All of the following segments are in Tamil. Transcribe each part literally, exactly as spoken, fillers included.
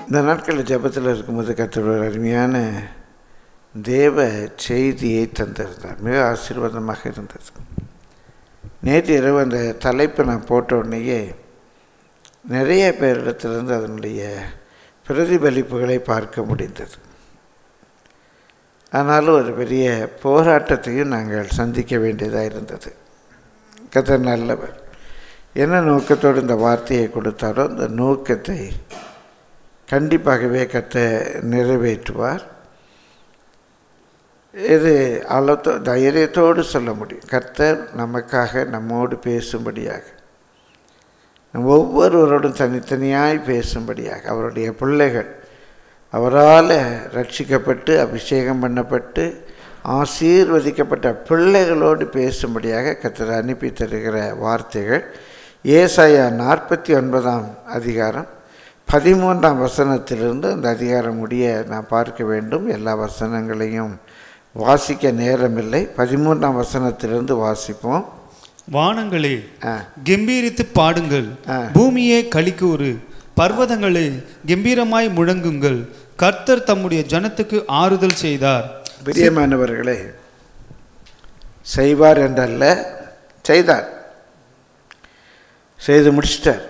இந்த நாட்களில் ஜெபத்தில் இருக்கும்போது கர்த்தர் ஒரு அருமையான தேவ செய்தியை தந்திருந்தார். மிக ஆசீர்வாதமாக இருந்தது. நேற்று இரவு அந்த தலைப்பை நான் போட்ட உடனேயே நிறைய பேரிடத்திலிருந்து அதனுடைய பிரதிபலிப்புகளை பார்க்க முடிந்தது. ஆனாலும் ஒரு பெரிய போராட்டத்தையும் நாங்கள் சந்திக்க வேண்டியதாக இருந்தது. கர்த்தர் நல்லவர். என்ன நோக்கத்தோடு இந்த வார்த்தையை கொடுத்தாரோ அந்த நோக்கத்தை கண்டிப்பாகவே கர்த்தர் நிறைவேற்றுவார். இது அளத்தோ தைரியத்தோடு சொல்ல முடியும். கர்த்தர் நமக்காக நம்மோடு பேசும்படியாக, நம் ஒவ்வொருவரோடும் தனித்தனியாய் பேசும்படியாக, அவருடைய பிள்ளைகள் அவரால் ரட்சிக்கப்பட்டு அபிஷேகம் பண்ணப்பட்டு ஆசீர்வதிக்கப்பட்ட பிள்ளைகளோடு பேசும்படியாக கர்த்தர் அனுப்பி தருகிற வார்த்தைகள் ஏசாயா நாற்பத்தி ஒன்பதாம் அதிகாரம் பதிமூன்றாம் வசனத்திலிருந்து அந்த அதிகாரம் முடிய நான் பார்க்க வேண்டும். எல்லா வசனங்களையும் வாசிக்க நேரமில்லை. பதிமூன்றாம் வசனத்திலிருந்து வாசிப்போம். வானங்களே கம்பீரித்து பாடுங்கள், பூமியே களிக்கூறு, பர்வதங்களே கம்பீரமாய் முழங்குங்கள், கர்த்தர் தம்முடைய ஜனத்துக்கு ஆறுதல் செய்தார். பிரியமானவர்களே, செய்வார் என்றல்ல, செய்தார், செய்து முடிச்சிட்டார்.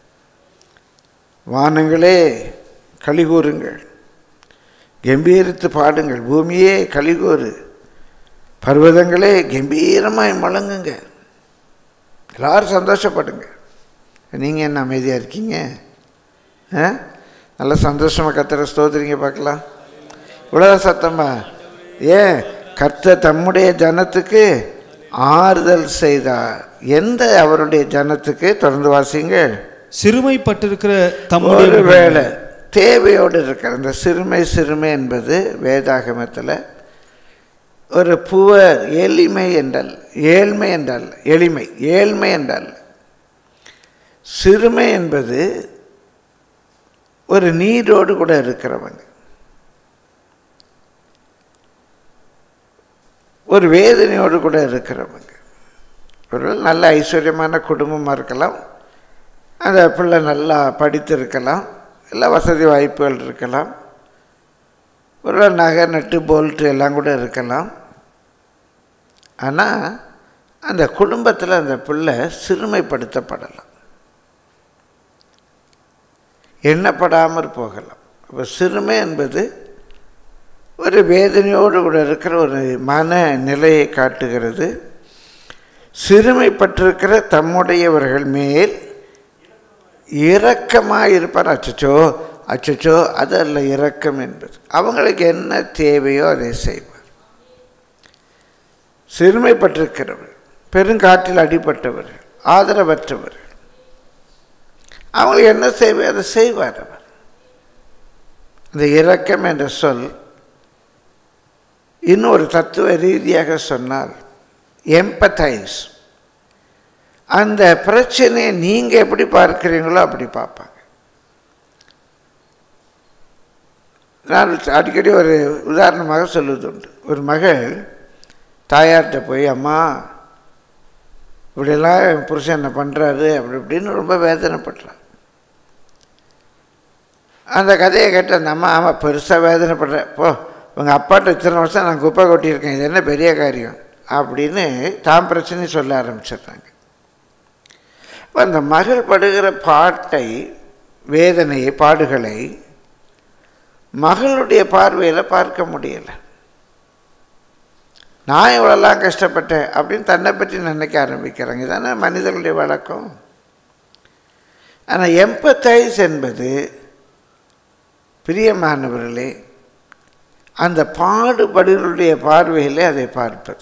வானங்களே களிகூறுங்கள், கம்பீரித்து பாடுங்கள், பூமியே களிகூறு, பர்வதங்களே கம்பீரமாய் முழங்குங்க. எல்லாரும் சந்தோஷப்படுங்க. நீங்கள் என்ன அமைதியாக இருக்கீங்க? நல்லா சந்தோஷமாக கர்த்தரை ஸ்தோத்திரிங்க பார்க்கலாம். இவ்வளோ சத்தமா? ஏன்? கர்த்தர் தம்முடைய ஜனத்துக்கு ஆறுதல் செய்தார். எந்த அவருடைய ஜனத்துக்கு? தொடர்ந்து வாசிங்க. சிறுமைப்பட்டிருக்கிற தம்முடைய வேலை தேவையோடு இருக்கிற அந்த சிறுமை. சிறுமை என்பது வேதாகமத்தில் ஒரு புவர், எளிமை என்றால், ஏழ்மை என்றால், எளிமை ஏழ்மை என்றால், சிறுமை என்பது ஒரு நீரோடு கூட இருக்கிறவங்க, ஒரு வேதனையோடு கூட இருக்கிறவங்க. ஒரு நல்ல ஐஸ்வர்யமான குடும்பமாக இருக்கலாம், அந்த பிள்ளை நல்லா படித்திருக்கலாம், எல்லா வசதி வாய்ப்புகள் இருக்கலாம், ஒரு நகை நட்டு போல்ட்டு எல்லாம் கூட இருக்கலாம். ஆனால் அந்த குடும்பத்தில் அந்த பிள்ளை சிறுமைப்படுத்தப்படலாம், எண்ணப்படாமல் போகலாம். இப்போ சிறுமை என்பது ஒரு வேதனையோடு கூட இருக்கிற ஒரு மன நிலையை காட்டுகிறது. சிறுமைப்பட்டிருக்கிற தம்முடையவர்கள் மேல் இரக்கமாக இருப்பார். அச்சச்சோ அச்சச்சோ அதல்ல இரக்கம் என்பது. அவங்களுக்கு என்ன தேவையோ அதை செய்வார். சிறுமைப்பட்டிருக்கிறவர், பெருங்காற்றில் அடிபட்டவர்கள், ஆதரவற்றவர்கள், அவங்களுக்கு என்ன செய்வார் அதை செய்வார் அவர். இந்த இரக்கம் என்ற சொல் இன்னும் ஒரு தத்துவ ரீதியாக சொன்னால் எம்பத்தைஸ். அந்த பிரச்சனையை நீங்கள் எப்படி பார்க்குறீங்களோ அப்படி பார்ப்பாங்க. நான் அடிக்கடி ஒரு உதாரணமாக சொல்லுவது உண்டு. ஒரு மகள் தாயார்கிட்ட போய், அம்மா இப்படியெல்லாம் என் புருஷன் என்ன பண்ணுறாரு அப்படி இப்படின்னு ரொம்ப வேதனைப்படுறான். அந்த கதையை கேட்ட அந்த அம்மா, ஆமாம் பெருசாக வேதனைப்படுறேன், போ உங்கள் அப்பாட்ட இத்தனை வருஷம் நான் குப்பை கொட்டியிருக்கேன், இது என்ன பெரிய காரியம் அப்படின்னு தாம் பிரச்சனை சொல்ல ஆரம்பிச்சிடுறாங்க. அந்த மகள் படுகிற பாட்டை, வேதனையை, பாடுகளை மகளுடைய பார்வையில் பார்க்க முடியலை. நான் இவ்வளோலாம் கஷ்டப்பட்டேன் அப்படின்னு தன்னை பற்றி நினைக்க ஆரம்பிக்கிறாங்க. இதானே மனிதர்களுடைய வழக்கம். ஆனால் எம்பத்தைஸ் என்பது, பிரியமானவர்களே, அந்த பாடுபடுகளுடைய பார்வையிலே அதை பார்ப்பது.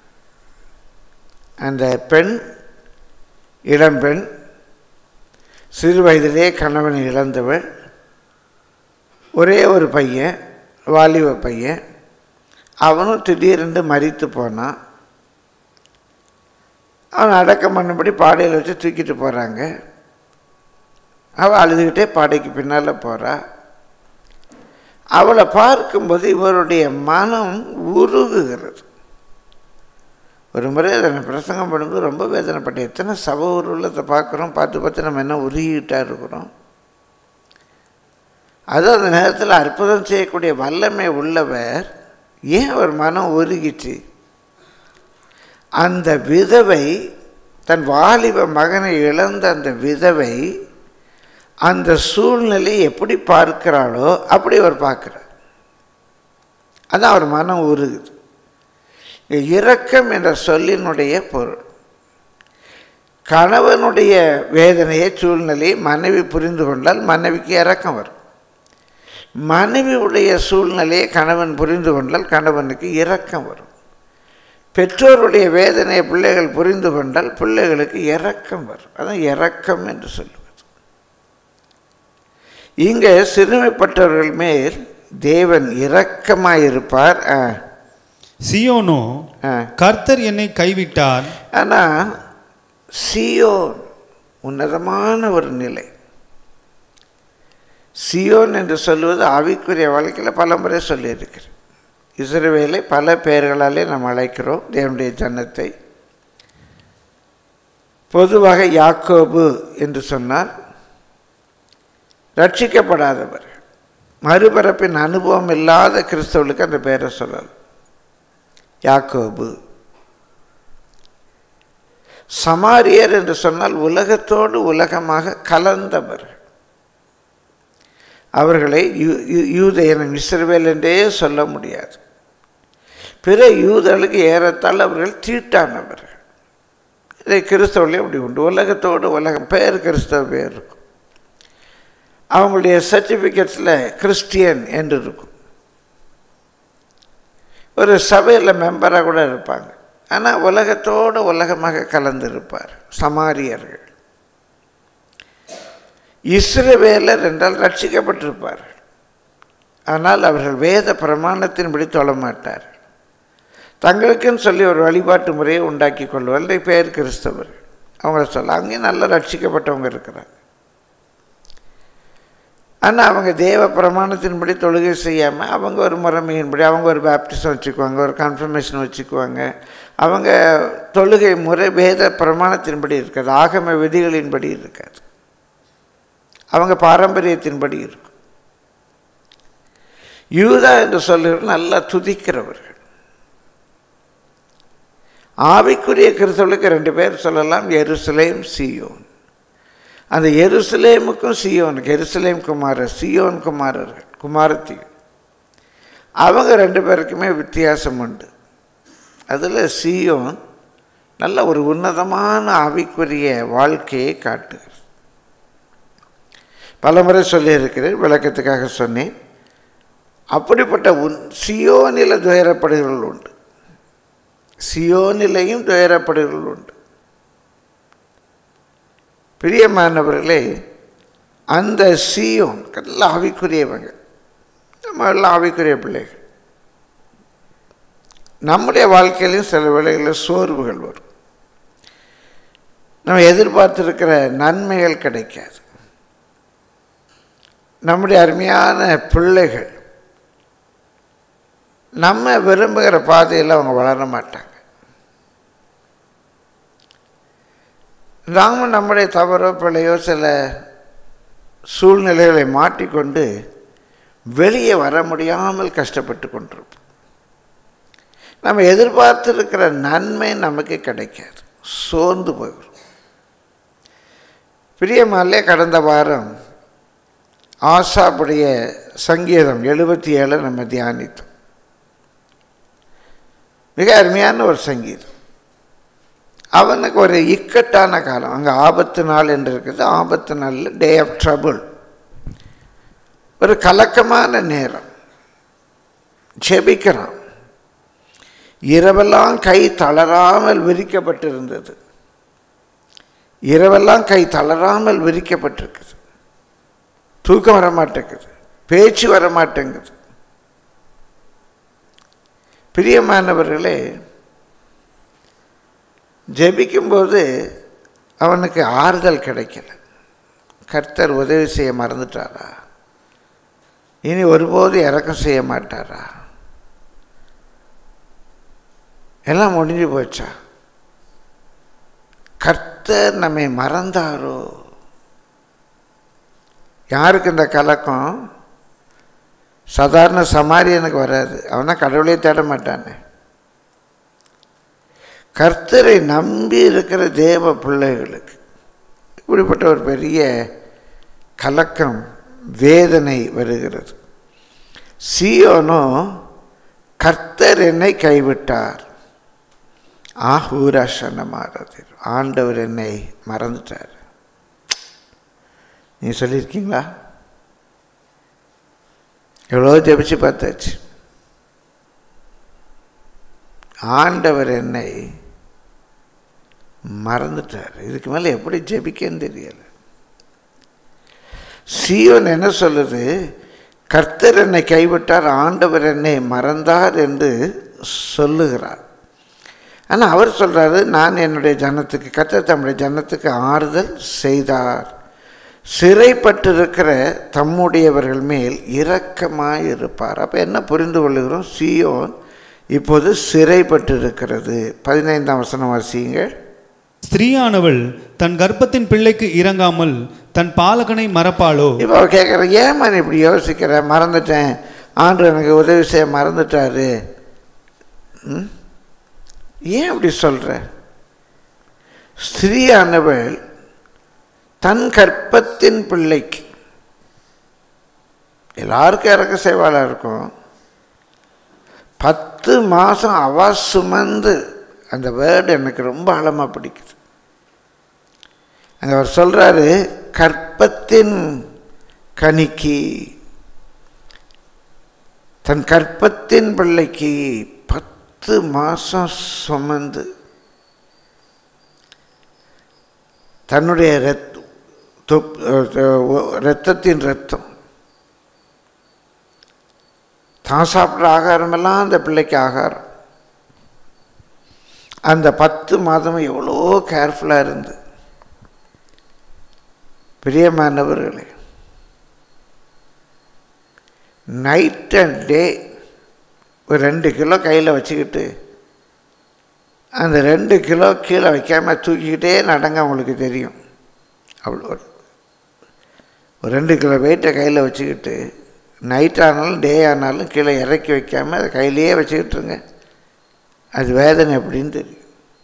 அந்த பெண், இளம்பெண், சிறு வயதிலே கணவனை இழந்தவள், ஒரே ஒரு பையன், வாலிப பையன், அவனும் திடீரென்று மரித்து போனான். அவன் அடக்கம் பண்ணபடி பாடையில் வச்சு தூக்கிட்டு போகிறாங்க. அவள் அழுதுகிட்டே பாடைக்கு பின்னால் போகிறா. அவளை பார்க்கும்போது இவருடைய மனம் உருகுகிறது. ஒரு முறை அதை பிரசங்கம் பண்ணும்போது ரொம்ப வேதனைப்பட்டேன். எத்தனை சப உருவத்தை பார்க்குறோம், பார்த்து பார்த்து நம்ம என்ன உருகிட்டா இருக்கிறோம். அது அந்த நேரத்தில் அற்புதம் செய்யக்கூடிய வல்லமை உள்ளவர் ஏன் அவர் மனம் உருகிச்சு? அந்த விதவை, தன் வாலிப மகனை இழந்த அந்த விதவை அந்த சூழ்நிலையை எப்படி பார்க்கிறாளோ அப்படி அவர் பார்க்கிறார். அதான் அவர் மனம் உருகுது. இரக்கம் என்ற சொல்லினுடைய பொருள் கணவனுடைய வேதனையை சூழ்நிலையை மனைவி புரிந்து கொண்டால் மனைவிக்கு இரக்கம் வரும். மனைவியுடைய சூழ்நிலையை கணவன் புரிந்து கொண்டால் கணவனுக்கு இரக்கம் வரும். பெற்றோருடைய வேதனையை பிள்ளைகள் புரிந்து கொண்டால் பிள்ளைகளுக்கு இரக்கம் வரும். அதான் இரக்கம் என்று சொல்லுவது. இங்கே சிறுமைப்பட்டவர்கள் மேல் தேவன் இரக்கமாயிருப்பார். சியோனோ கர்த்தர் என்னை கைவிட்டார். ஆனால் சியோன் உன்னதமான ஒரு நிலை. சியோன் என்று சொல்லுவது ஆவிக்குரிய வாழ்க்கையில் பல முறை சொல்லியிருக்கிறேன். இஸ்ரவேலை பல பெயர்களாலே நாம் அழைக்கிறோம், தேவனுடைய ஜனத்தை. பொதுவாக யாக்கோபு என்று சொன்னால் ரட்சிக்கப்படாதவர், மறுபிறப்பின் அனுபவம் இல்லாத கிறிஸ்தவர்களுக்கு அந்த பெயரை சொல்லலாம், யாக்கோபு. சமாரியர் என்று சொன்னால் உலகத்தோடு உலகமாக கலந்தவர். அவர்களை யூதேயன் இஸ்ரவேல் என்றே சொல்ல முடியாது. பிற யூதர்களுக்கு ஏறத்தாழ அவர்கள் தீட்டானவர்கள். இதை கிறிஸ்தவர்களே அப்படி உண்டு. உலகத்தோடு உலகம் பெயர் கிறிஸ்தவ பெயர் இருக்கும். அவங்களுடைய சர்டிஃபிகேட்ஸில் கிறிஸ்டியன் என்று இருக்கும். ஒரு சபையில் மெம்பராக கூட இருப்பாங்க. ஆனால் உலகத்தோடு உலகமாக கலந்திருப்பார். சமாரியர்கள். இஸ்ரவேலர் என்றால் ரட்சிக்கப்பட்டிருப்பார்கள். ஆனால் அவர்கள் வேத பிரமாணத்தின்படி தொழ மாட்டார்கள். தங்களுக்குன்னு சொல்லி ஒரு வழிபாட்டு முறையை உண்டாக்கி கொள்வார்கள். பெயர் கிறிஸ்தவர்கள். அவங்கள சொல்ல அங்கேயும் நல்லா ரட்சிக்கப்பட்டவங்க இருக்கிறாங்க. ஆனால் அவங்க தேவ பிரமாணத்தின்படி தொழுகை செய்யாமல் அவங்க ஒரு முறைமையின்படி அவங்க ஒரு பேப்டிசம் வச்சுக்குவாங்க, ஒரு கன்ஃபர்மேஷன் வச்சுக்குவாங்க. அவங்க தொழுகை முறை வேத பிரமாணத்தின்படி இருக்காது, ஆகம விதிகளின்படி இருக்காது, அவங்க பாரம்பரியத்தின்படி இருக்கும். யூதா என்று சொல்லுவது நல்லா துதிக்கிறவர்கள். ஆவிக்குரிய கிறிஸ்தவர்களுக்கு ரெண்டு பேர் சொல்லலாம், எருசலேம், சியோன். அந்த எருசலேமுக்கும் சியோனுக்கு, எருசலேம் குமாரர், சியோன் குமாரர்கள், குமாரத்தி, அவங்க ரெண்டு பேருக்குமே வித்தியாசம் உண்டு. அதில் சியோன் நல்ல ஒரு உன்னதமான ஆவிக்குரிய வாழ்க்கையை காட்டுகிறது. பல முறை சொல்லியிருக்கிறேன், விளக்கத்துக்காக சொன்னேன். அப்படிப்பட்ட உன் சியோனில் துயரப்படுகள் உண்டு, சியோனிலையும் துயரப்படுகள் உண்டு. பிரியமானவர்களே, அந்த சியோன் எல்லாம் ஆவிக்குரியவங்க, நம்ம எல்லாம் ஆவிக்குரிய பிள்ளைகள். நம்முடைய வாழ்க்கையிலையும் சில வேளைகளில் சோர்வுகள் வரும். நம்ம எதிர்பார்த்துருக்கிற நன்மைகள் கிடைக்காது. நம்முடைய அருமையான பிள்ளைகள் நம்ம விரும்புகிற பாதையில் அவங்க வளர மாட்டாங்க. நாம நம்முடைய தவறோ பிழையோ சில சூழ்நிலைகளை மாட்டிக்கொண்டு வெளியே வர முடியாமல் கஷ்டப்பட்டு கொண்டிருப்போம். நம்ம எதிர்பார்த்துருக்கிற நன்மை நமக்கு கிடைக்காது, சோர்ந்து போயிடும். பிரியமாலே கடந்த வாரம் ஆசாப்புடைய சங்கீதம் எழுபத்தி ஏழு நம்ம தியானித்தோம். மிக அருமையான ஒரு சங்கீதம். அவனுக்கு ஒரு இக்கட்டான காலம், அங்கே ஆபத்து நாள் என்று இருக்குது. ஆபத்து நாளில் டே ஆஃப் ட்ரபிள், ஒரு கலக்கமான நேரம். ஜெபிக்கிறான். இரவெல்லாம் கை தளராமல் விரிக்கப்பட்டிருந்தது. இரவெல்லாம் கை தளராமல் விரிக்கப்பட்டிருக்குது. தூக்கம் வரமாட்டேங்குது, பேச்சு வரமாட்டேங்குது. பிரியமானவர்களே, ஜெபிக்கும்போது அவனுக்கு ஆறுதல் கிடைக்கல. கர்த்தர் உதவி செய்ய மறந்துட்டாரா? இனி ஒருபோது இரக்கம் செய்ய மாட்டாரா? எல்லாம் முடிஞ்சு போச்சா? கர்த்தர் நம்மை மறந்தாரோ? யாருக்கு இந்த கலக்கம்? சாதாரண சமாரியனுக்கு வராது. அவன் தான் கடவுளே தேட மாட்டானே. கர்த்தரை நம்பி இருக்கிற தேவ பிள்ளைகளுக்கு இப்படிப்பட்ட ஒரு பெரிய கலக்கம், வேதனை வருகிறது. சீயோனோ கர்த்தர் என்னை கைவிட்டார், ஆஹூரா சன்னமாறது, ஆண்டவர் என்னை மறந்துட்டார். நீ சொல்லியிருக்கீங்களா? எவ்வளோ ஜெபிச்சு பார்த்தாச்சு. ஆண்டவர் என்னை மறந்துட்டார். இதுக்கு மேலே எப்படி ஜெபிக்கன்னு தெரியல. சீயோன் என்ன சொல்லுது? கர்த்தர் என்னை கைவிட்டார், ஆண்டவர் என்னை மறந்தார் என்று சொல்லுகிறார். ஆனால் அவர் சொல்கிறாரு, நான் என்னுடைய ஜனத்துக்கு, கர்த்தர் தம்முடைய ஜனத்துக்கு ஆறுதல் செய்தார், சிறைப்பட்டிருக்கிற தம்முடையவர்கள் மேல் இரக்கமாய் இருப்பார். அப்போ என்ன புரிந்து கொள்ளுகிறோம்? சீயோன் இப்போது சிறைப்பட்டிருக்கிறது. பதினைந்தாம் வசனம் வாசியுங்கள். ஸ்திரீயானவள் தன் கர்ப்பத்தின் பிள்ளைக்கு இறங்காமல் தன் பாலகனை மறப்பாளோ? இப்போ கேட்குற, ஏமா நீ இப்படி யோசிக்கிற? மறந்துட்டேன், ஆண்டு எனக்கு உதவி செய்ய மறந்துட்டாரு. ஏன் அப்படி சொல்கிற? ஸ்திரீயானவள் தன் கர்ப்பத்தின் பிள்ளைக்கு, எல்லாருக்கும் இறக்க செய்வாளாக இருக்கும், பத்து மாதம் அவ சுமந்து, அந்த வேர்டு எனக்கு ரொம்ப ஆழமாக பிடிக்குது. அங்கே அவர் சொல்கிறாரு, கர்ப்பத்தின் கனிக்கு, தன் கர்ப்பத்தின் பிள்ளைக்கு பத்து மாதம் சுமந்து தன்னுடைய ரத் இரத்தத்தின் ரத்தம், தான் சாப்பிட்ற ஆகாரமெல்லாம் அந்த பிள்ளைக்கு ஆகாரம். அந்த பத்து மாதமும் எவ்வளோ கேர்ஃபுல்லாக இருந்து. பிரியமானவர்களே, நைட் அண்ட் டே ஒரு ரெண்டு கிலோ கையில் வச்சுக்கிட்டு அந்த ரெண்டு கிலோ கீழே வைக்காமல் தூக்கிக்கிட்டே நடங்க. அவங்களுக்கு தெரியும். அவ்வளோ ஒரு ரெண்டு கிலோ வெயிட்டை கையில் வச்சுக்கிட்டு நைட் ஆனாலும் டே ஆனாலும் கீழே இறக்கி வைக்காமல் அதை கையிலேயே வச்சுக்கிட்டுருங்க. அது வேதனை எப்படின்னு தெரியும்.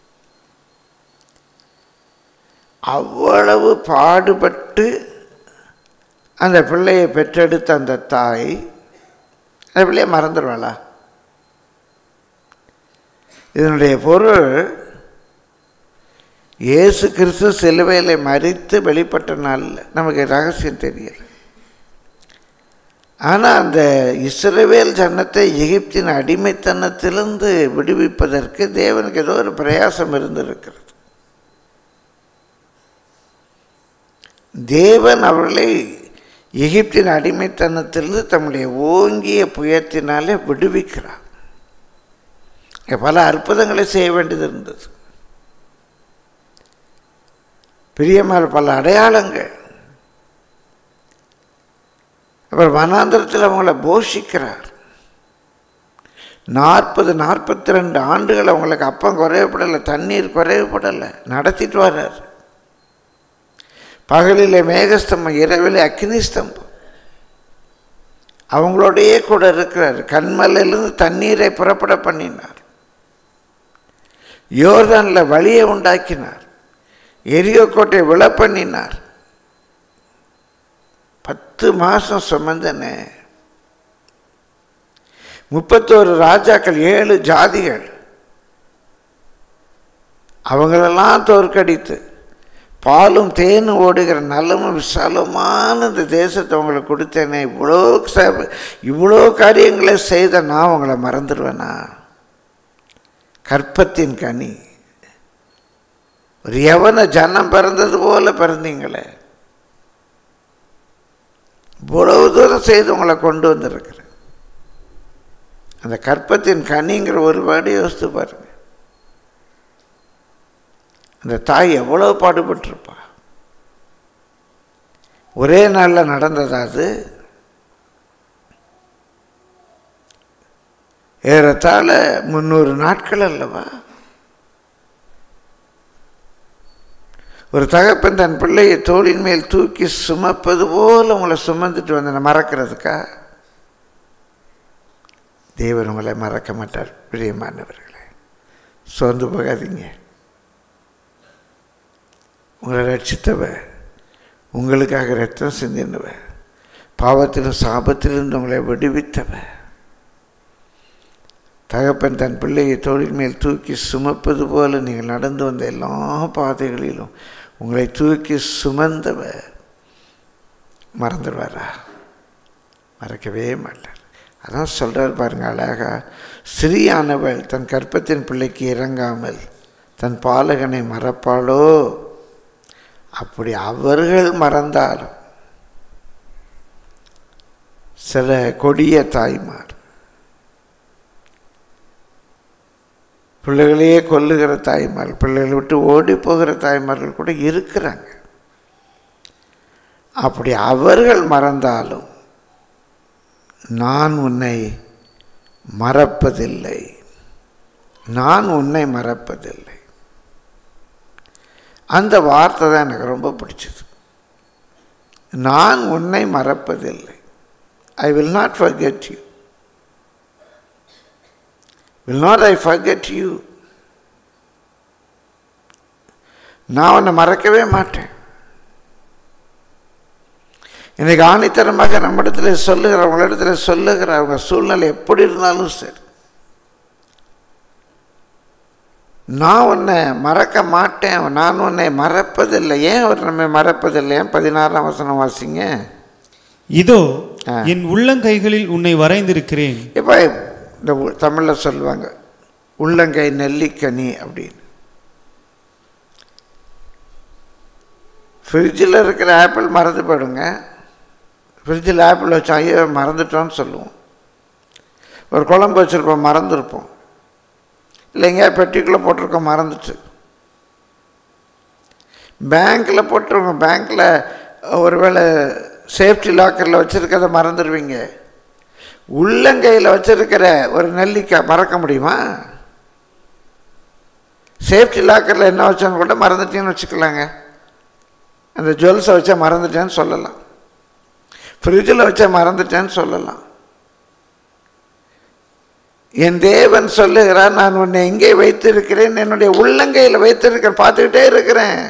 அவ்வளவு பாடுபட்டு அந்த பிள்ளையை பெற்றெடுத்த அந்த தாய் அந்த பிள்ளையை மறந்துடுவாளா? இதனுடைய பொருள், இயேசு கிறிஸ்து சிலுவையில் மரித்து வெளிப்பட்ட நாளில் நமக்கு ரகசியம் தெரியல. ஆனால் அந்த இஸ்ரவேல் ஜனத்தை எகிப்தின் அடிமைத்தனத்திலிருந்து விடுவிப்பதற்கு தேவனுக்கு ஏதோ ஒரு பிரயாசம் இருந்திருக்கிறது. தேவன் அவர்களை எகிப்தின் அடிமைத்தனத்திலிருந்து தம்முடைய ஓங்கிய புயத்தினாலே விடுவிக்கிறார். பல அற்புதங்களை செய்ய வேண்டியது இருந்தது. பிரியமான பல அடையாளங்கள். அப்புறம் வனாந்திரத்தில் அவங்கள போஷிக்கிறார். நாற்பது நாற்பத்தி ரெண்டு ஆண்டுகள் அவங்களுக்கு அப்பம் குறைவுபடலை, தண்ணீர் குறைவுபடலை, நடத்திட்டு வர்றார். பகலிலே மேகஸ்தம்பம், இரவிலே அக்னிஸ்தம்பம், அவங்களோடையே கூட இருக்கிறார். கண்மலையிலிருந்து தண்ணீரை புறப்பட பண்ணினார். யோர்தானில் வழியை உண்டாக்கினார். எரியோ கோட்டை விழ பண்ணினார். பத்து மாதம் சுமந்தனே. முப்பத்தோரு ராஜாக்கள், ஏழு ஜாதிகள், அவங்களெல்லாம் தோற்கடித்து பாலும் தேனும் ஓடுகிற நல்லமும் விசாலமான இந்த தேசத்தை அவங்களுக்கு கொடுத்தேனே. இவ்வளோ இவ்வளோ காரியங்களை செய்த நான் உங்களை மறந்துடுவேனா? கற்பத்தின் கனி, ஒரு யவன ஜனம் பிறந்தது போல பிறந்தீங்களே. இவ்வளவு தூரம் செய்து உங்களை கொண்டு வந்திருக்கிறேன். அந்த கற்பத்தின் கனிங்கிற ஒரு வேர்டு யோசித்து பாருங்க. அந்த தாய் எவ்வளோ பாடுபட்டிருப்பா. ஒரே நாளில் நடந்ததா அது? ஏறத்தாழ முந்நூறு நாட்கள் அல்லவா? ஒரு தகப்பன் தன் பிள்ளையை தோளின் மேல் தூக்கி சுமப்பது போல் உங்களை சுமந்துட்டு வந்தேன் மறக்கிறதுக்கா? தேவன் உங்களை மறக்க மாட்டார். பிரியமானவர்களே, சோர்ந்து போகாதீங்க. உங்களை ரட்சித்தவர், உங்களுக்காக ரத்தம் சிந்தினவர், பாவத்திலும் சாபத்திலிருந்து உங்களை விடுவித்தவர், தகப்பன் தன் பிள்ளையை தோளின் மேல் தூக்கி சுமப்பது போல நீங்கள் நடந்து வந்த எல்லா பாதைகளிலும் உங்களை தூக்கி சுமந்தவர் மறந்துடுவாரா? மறக்கவே மாட்டார். அதான் சொல்கிறார் பாருங்க அழகா, ஸ்திரீயானவள் தன் கர்ப்பத்தின் பிள்ளைக்கு இறங்காமல் தன் பாலகனை மறப்பாளோ? அப்படி அவர்கள் மறந்தாலும் சில கொடிய தாய்மார், பிள்ளைகளையே கொல்லுகிற தாய்மார், பிள்ளைகளை விட்டு ஓடி போகிற தாய்மார்கள் கூட இருக்கிறாங்க. அப்படி அவர்கள் மறந்தாலும் நான் உன்னை மறப்பதில்லை, நான் உன்னை மறப்பதில்லை. அந்த வார்த்தை தான் எனக்கு ரொம்ப பிடிச்சது. நான் உன்னை மறப்பதில்லை. I will not forget you. Will not I forget you? நான் உன்னை மறக்கவே மாட்டேன். இன்னைக்கு ஆணித்தரமாக நம்மிடத்தில் சொல்லுகிற, உங்களிடத்தில் சொல்லுகிற அவங்க சூழ்நிலை எப்படி இருந்தாலும் சரி, நான் உன்னை மறக்க மாட்டேன், நான் உன்னை மறப்பதில்லை. ஏன் அவர் நம்மை மறப்பதில்லை? பதினாறாம் வசனம் வாசிங்க. இதோ என் உள்ளங்கைகளில் உன்னை வரைந்திருக்கிறேன். இப்போ இந்த தமிழில் சொல்லுவாங்க உள்ளங்கை நெல்லிக்கனி அப்படின்னு. ஃப்ரிட்ஜில் இருக்கிற ஆப்பிள் மறந்து போயிடுங்க. ஃப்ரிட்ஜில் ஆப்பிள் வச்சா ஐயோ மறந்துட்டோன்னு சொல்லுவோம். ஒரு குழம்பு வச்சுருப்போம், மறந்துருப்போம். இல்லைங்க பெட்டிக்குள்ளே போட்டிருக்கோம், மறந்துட்டு. பேங்க்கில் போட்டிருக்கோம், பேங்க்கில் ஒருவேளை சேஃப்டி லாக்கரில் வச்சுருக்கிறத மறந்துடுவீங்க. உள்ளங்கையில் வச்சுருக்கிற ஒரு நெல்லிக்காய் மறக்க முடியுமா? சேஃப்டி லாக்கரில் என்ன வச்சான்னு கூட மறந்துட்டேன்னு வச்சுக்கலாங்க. அந்த ஜுவல்ஸை வச்சா மறந்துட்டேன்னு சொல்லலாம், ஃப்ரிட்ஜில் வச்சா மறந்துட்டேன்னு சொல்லலாம். என் தேவன் சொல்லுகிறார், நான் உன்னை எங்கே வைத்திருக்கிறேன்? என்னுடைய உள்ளங்கையில் வைத்திருக்கிறேன், பார்த்துக்கிட்டே இருக்கிறேன்.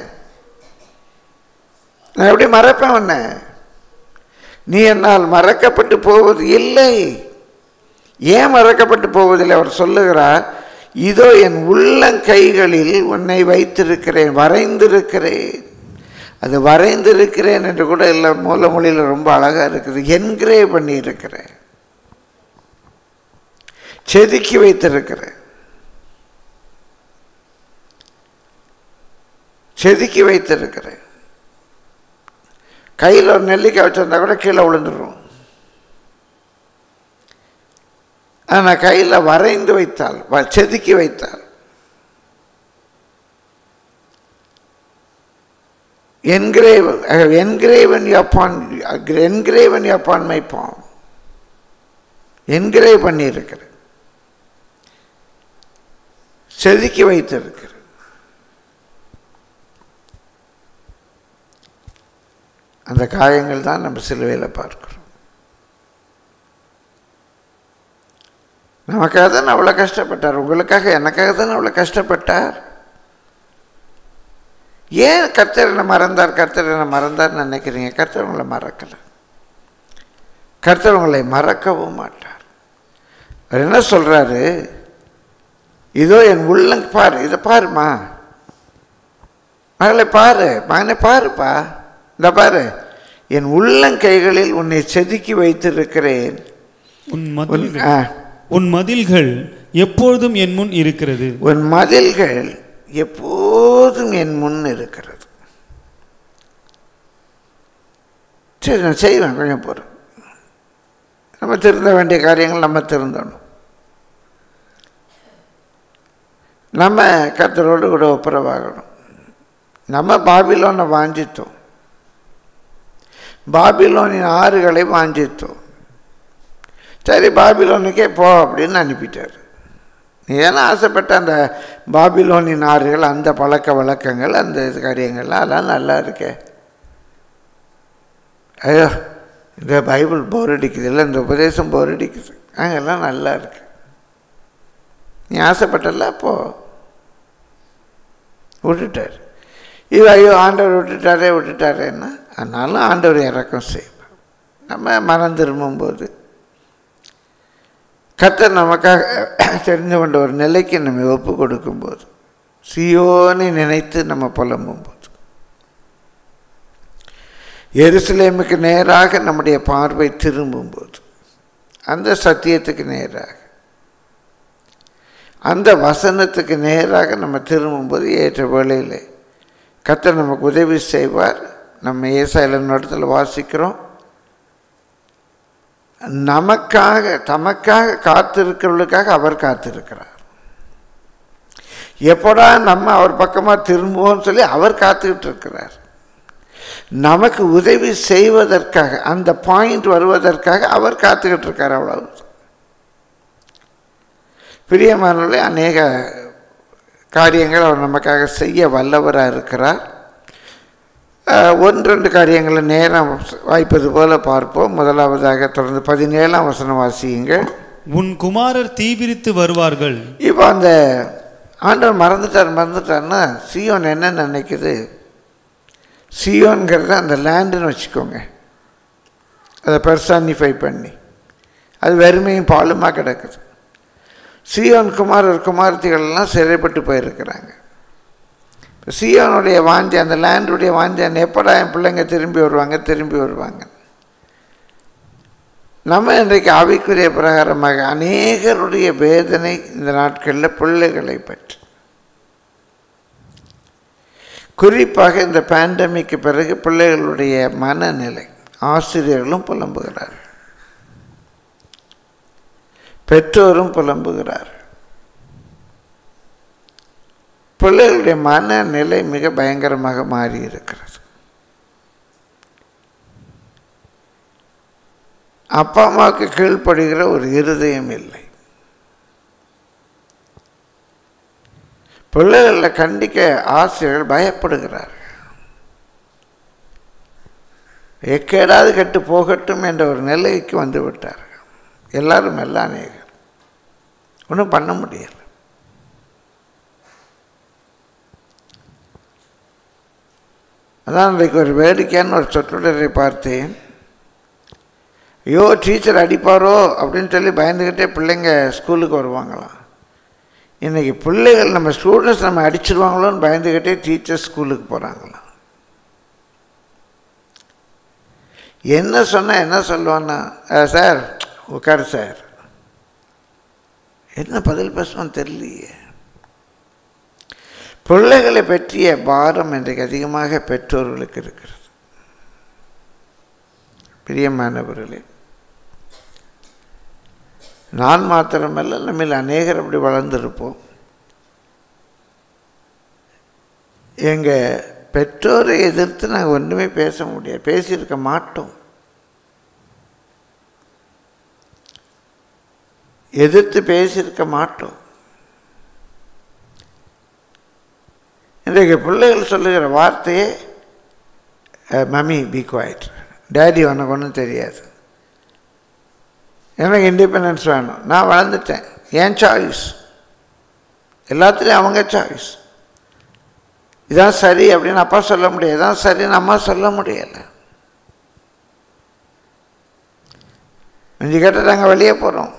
நான் எப்படி மறப்பேன் உன்னை? நீ என்னால் மறக்கப்பட்டு போவது இல்லை. ஏன் மறக்கப்பட்டு போவதில்லை? அவர் சொல்லுகிறார், இதோ என் உள்ளங்கைகளில் உன்னை வைத்திருக்கிறேன், வரைந்திருக்கிறேன். அது வரைந்திருக்கிறேன் என்று கூட இல்லை, மூல மொழியில் ரொம்ப அழகாக இருக்குது. என்கிரேவ் பண்ணி இருக்கிறேன், செதுக்கி வைத்திருக்கிறேன், செதுக்கி வைத்திருக்கிறேன். கையில் ஒரு நெல்லிக்காய் வச்சிருந்தா கூட கீழே விழுந்துடும். ஆனால் கையில் வரைந்து வைத்தால், செதுக்கி வைத்தால், engrave engraven upon engraven upon my palm, engrave பண்ணி இருக்கிறேன், செதுக்கி வைத்திருக்கிறேன். அந்த காயங்கள் தான் நம்ம சிலுவையில் பார்க்கிறோம். நமக்காக தான் அவ்வளோ கஷ்டப்பட்டார், உங்களுக்காக எனக்காக தான் அவ்வளோ கஷ்டப்பட்டார். ஏன் கர்த்தர் என்ன மறந்தார், கர்த்தர் என்ன மறந்தார்னு நினைக்கிறீங்க? கர்த்தர் உங்களை மறக்கலை, கர்த்தர் உங்களை மறக்கவும் மாட்டார். அவர் என்ன சொல்கிறாரு? இதோ என் உள்ளங்க பாரு, இதை பாருமா மகளை, பாரு மகனை, பாருப்பா, இந்த பாரு, என் உள்ளங்கைகளில் உன்னை செதுக்கி வைத்திருக்கிறேன். உன் மதில்கள் எப்பொழுதும் என் முன் இருக்கிறது. உன் மதில்கள் எப்போதும் என் முன் இருக்கிறது. சரி, நான் செய்வேன், கொஞ்சம் போகிறேன். நம்ம திருந்த வேண்டிய காரியங்கள் நம்ம திருந்தணும். நம்ம கர்த்தரோடு கூட ஒப்புரவாகணும். நம்ம பாபிலோனை வாஞ்சித்தோம், பாபிலோனின் ஆறுகளை வாஞ்சித்தோம். சரி, பாபிலோனுக்கே போ அப்படின்னு அனுப்பிட்டார். நீ ஏன்னா ஆசைப்பட்ட அந்த பாபிலோனின் ஆறுகள், அந்த பழக்க வழக்கங்கள், அந்த காரியங்கள்லாம் அதெல்லாம் நல்லா இருக்கே. ஐயோ, இந்த பைபிள் போர் அடிக்குது, இல்லை இந்த உபதேசம் போர் அடிக்குது, அங்கெல்லாம் நல்லா இருக்கு. நீ ஆசைப்பட்டல அப்போ விட்டுட்டார். இது ஐயோ ஆண்டவர் விட்டுட்டாரே விட்டுட்டாரேன்னா அதனாலும் ஆண்டவர் இறக்கம் செய்வார். நம்ம மனம் திரும்பும்போது கர்த்தர் நமக்காக தெரிந்து கொண்ட ஒரு நிலைக்கு நம்ம ஒப்பு கொடுக்கும்போது, சீயோனை நினைத்து நம்ம புலம்பும்போது, எருசலேமுக்கு நேராக நம்முடைய பார்வை திரும்பும்போது, அந்த சத்தியத்துக்கு நேராக அந்த வசனத்துக்கு நேராக நம்ம திரும்பும்போது ஏற்ற வேளையில் கர்த்தர் நமக்கு உதவி செய்வார். நம்ம ஏசாயா இடத்துல வாசிக்கிறோம், நமக்காக தமக்காக காத்திருக்கிறவர்களுக்காக அவர் காத்திருக்கிறார். எப்படா நம்ம அவர் பக்கமாக திரும்புவோம்னு சொல்லி அவர் காத்துக்கிட்டு இருக்கிறார். நமக்கு உதவி செய்வதற்காக, அந்த பாயிண்ட் வருவதற்காக அவர் காத்துக்கிட்டு இருக்கார். அவ்வளவு பிரியமானவர்களே, அநேக காரியங்கள் அவர் நமக்காக செய்ய வல்லவராக இருக்கிறார். ஒன்று ரெண்டு காரியங்களை நேரம் வாய்ப்பது போல பார்ப்போம். முதலாவதாக தொடர்ந்து பதினேழாம் வசனம் வாசியுங்கள். உன் குமாரர் தீவிரித்து வருவார்கள். இப்போ அந்த ஆண்டவர் மறந்துட்டார் மறந்துட்டார்னா சியோன் என்ன நினைக்குது? சியோன்கிறது அந்த லேண்டுன்னு வச்சுக்கோங்க, அதை பெர்சானிஃபை பண்ணி அது வெறுமையும் பாலுமாக கிடக்குது. சியோன் குமாரர் குமாரத்திகள்லாம் சிறைப்பட்டு போயிருக்கிறாங்க. இப்போ சியோனுடைய வாஞ்சை, அந்த லேண்டுடைய வாஞ்சை, எப்படா என் பிள்ளைங்க திரும்பி வருவாங்க திரும்பி வருவாங்க. நம்ம இன்றைக்கு ஆவிக்குரிய பிரகாரமாக அநேகருடைய வேதனை இந்த நாட்களில் பிள்ளைகளை பற்றி, குறிப்பாக இந்த பேண்டமிக்கு பிறகு பிள்ளைகளுடைய மனநிலை. ஆசிரியர்களும் புலம்புகிறார்கள், பெற்றோரும் புலம்புகிறார். பிள்ளைகளுடைய மனநிலை மிக பயங்கரமாக மாறி இருக்கிறது. அப்பா அம்மாவுக்கு கீழ்ப்படுகிற ஒரு இருதயம் இல்லை. பிள்ளைகளை கண்டிக்க ஆசிரியர்கள் பயப்படுகிறார்கள். எக்கேடாவது கெட்டு போகட்டும் என்ற ஒரு நிலைக்கு வந்து விட்டார்கள். எல்லாரும் எல்லாம் அநேகர் ஒன்றும் பண்ண முடியலை. அதான் இன்றைக்கு ஒரு வேடிக்கையான ஒரு சொற்றொடரை பார்த்தேன். ஐயோ டீச்சர் அடிப்பாரோ அப்படின்னு சொல்லி பயந்துக்கிட்டே பிள்ளைங்க ஸ்கூலுக்கு வருவாங்களாம். இன்றைக்கி பிள்ளைகள் நம்ம ஸ்டூடெண்ட்ஸ் நம்ம அடிச்சிருவாங்களோன்னு பயந்துக்கிட்டே டீச்சர்ஸ் ஸ்கூலுக்கு போகிறாங்களாம். என்ன சொன்னால் என்ன சொல்லுவான்னா, சார் உட்காரு சார், என்ன பதில் பேசணும்னு தெரியலையே. பிள்ளைகளை பற்றிய பாரம் இன்றைக்கு அதிகமாக பெற்றோர்களுக்கு இருக்கிறது. பிரியமானவர்களே, நான் மாத்திரமல்ல, நம்மில் அநேகர் அப்படி வளர்ந்துருப்போம். எங்கள் பெற்றோரை எதிர்த்து நாங்கள் ஒன்றுமே பேச முடியாது, பேசியிருக்க மாட்டோம். எதிர்த்து பேசியிருக்க மாட்டோம். இன்றைக்கு பிள்ளைகள் சொல்லுகிற வார்த்தையே மம்மி பி குவைட், டேடி உனக்கு ஒன்றும் தெரியாது, எனக்கு இண்டிபெண்டன்ஸ் வேணும், நான் வளர்ந்துட்டேன், என் சாய்ஸ், எல்லாத்துலேயும் அவங்க சாய்ஸ், இதான் சரி அப்படின்னு அப்பா சொல்ல முடியாது, இதான் சரின்னு அம்மா சொல்ல முடியலை. கொஞ்சம் கேட்டால் நாங்கள் வெளியே போகிறோம்.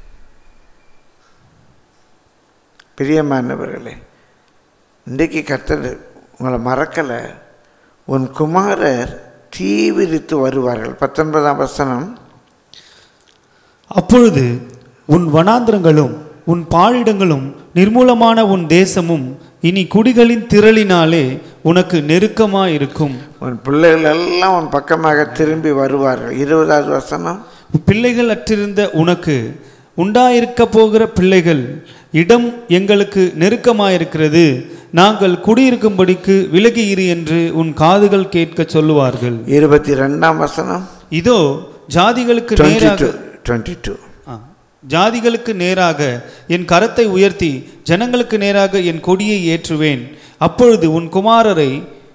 பிரியமானவர்களே, இன்றைக்கு கர்த்தர் உங்களை மறக்கலை. உன் குமாரர் தீவிரித்து வருவார்கள். பத்தொன்பதாம் வசனம். அப்பொழுது உன் வனாந்திரங்களும் உன் பாழிடங்களும் நிர்மூலமான உன் தேசமும் இனி குடிகளின் திரளினாலே உனக்கு நெருக்கமாயிருக்கும். உன் பிள்ளைகள் எல்லாம் உன் பக்கமாக திரும்பி வருவார்கள். இருபதாவது வசனம். பிள்ளைகள் அற்றிருந்த உனக்கு உண்டாயிருக்க போகிற பிள்ளைகள் இடம் எங்களுக்கு நெருக்கமாயிருக்கிறது, நாங்கள் குடியிருக்கும்படிக்கு விலகி இரு என்று உன் காதுகள் கேட்க சொல்லுவார்கள். இருபத்தி ரெண்டாம் வசனம். இதோ ஜாதிகளுக்கு நேராக ஜாதிகளுக்கு நேராக என் கரத்தை உயர்த்தி ஜனங்களுக்கு நேராக என் கொடியை ஏற்றுவேன். அப்பொழுது உன் குமாரரை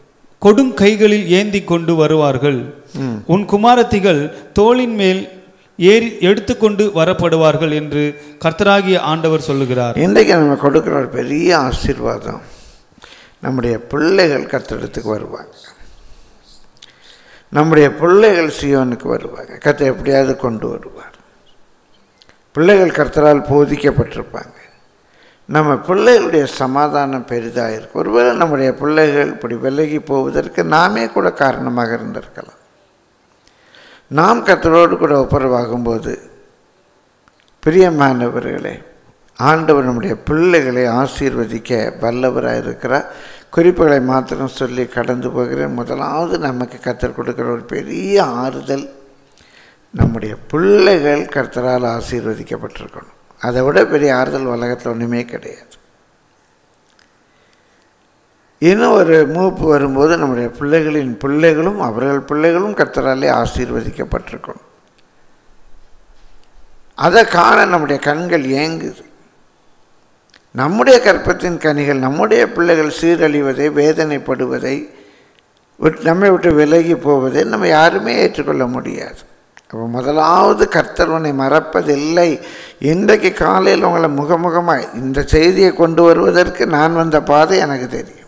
கொடுங்கைகளில் ஏந்தி கொண்டு வருவார்கள். உன் குமாரத்திகள் தோளின் மேல் ஏறி எடுத்துக்கொண்டு வரப்படுவார்கள் என்று கர்த்தராகிய ஆண்டவர் சொல்லுகிறார். இன்றைக்கு நம்ம கொடுக்குற ஒரு பெரிய ஆசீர்வாதம், நம்முடைய பிள்ளைகள் கர்த்தரிடத்துக்கு வருவாங்க. நம்முடைய பிள்ளைகள் சீயோனுக்கு வருவாங்க. கர்த்தர் எப்படியாவது கொண்டு வருவார். பிள்ளைகள் கர்த்தரால் போதிக்கப்பட்டிருப்பாங்க. நம்ம பிள்ளைகளுடைய சமாதானம் பெரிதாக இருக்கும். ஒருவேளை நம்முடைய பிள்ளைகள் இப்படி விலகி போவதற்கு நாமே கூட காரணமாக இருந்திருக்கலாம். நாம் கர்த்தரோடு கூட ஒப்புரவாகும்போது, பிரியமானவர்களே, ஆண்டவர் நம்முடைய பிள்ளைகளை ஆசீர்வதிக்க வல்லவராக இருக்கிறார். குறிப்புகளை மாத்திரம் சொல்லி கடந்து போகிறேன். முதலாவது நமக்கு கர்த்தர் கொடுக்குற ஒரு பெரிய ஆறுதல், நம்முடைய பிள்ளைகள் கர்த்தரால் ஆசீர்வதிக்கப்பட்டிருக்கணும். அதை விட பெரிய ஆறுதல் உலகத்தில் ஒன்றுமே கிடையாது. இன்னும் ஒரு மூப்பு வரும்போது நம்முடைய பிள்ளைகளின் பிள்ளைகளும் அவர்கள் பிள்ளைகளும் கர்த்தராலே ஆசீர்வதிக்கப்பட்டிருக்கணும். அதை காண நம்முடைய கண்கள் ஏங்குது. நம்முடைய கற்பத்தின் கனிகள், நம்முடைய பிள்ளைகள் சீரழிவதை, வேதனைப்படுவதை, நம்மை விட்டு விலகி போவதை நம்ம யாருமே ஏற்றுக்கொள்ள முடியாது. அப்போ முதலாவது கர்த்தர் உன்னை மறப்பதில்லை. இன்றைக்கு காலையில் உங்களை முகமுகமாக இந்த செய்தியை கொண்டு வருவதற்கு நான் வந்த பாதை எனக்கு தெரியும்.